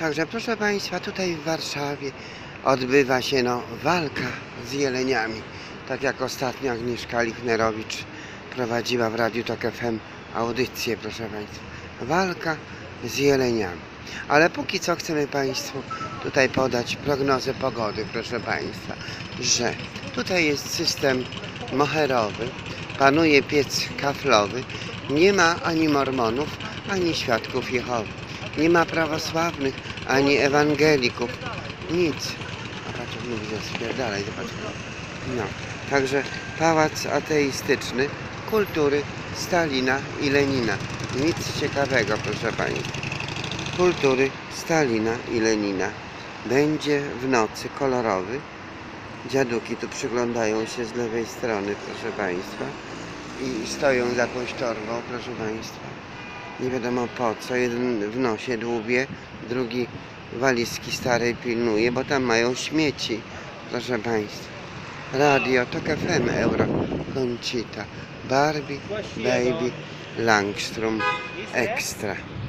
Także proszę Państwa, tutaj w Warszawie odbywa się walka z jeleniami. Tak jak ostatnio Agnieszka Lichnerowicz prowadziła w Radiu Tok FM audycję, proszę Państwa. Walka z jeleniami. Ale póki co chcemy Państwu tutaj podać prognozę pogody, proszę Państwa, że tutaj jest system moherowy, panuje piec kaflowy, nie ma ani mormonów, ani świadków Jehowy. Nie ma prawosławnych, ani ewangelików. Nic. A patrz, jak mówi, spierdalaj, zobacz. No. Także pałac ateistyczny kultury Stalina i Lenina. Nic ciekawego, proszę Państwa. Kultury Stalina i Lenina. Będzie w nocy kolorowy. Dziaduki tu przyglądają się z lewej strony, proszę Państwa. I stoją za jakąś torbą, proszę Państwa. Nie wiadomo po co. Jeden w nosie dłubie, drugi walizki starej pilnuje, bo tam mają śmieci, proszę Państwa. Radio Tok FM, Euro Conchita, Barbie, Baby, Langstrom, Extra.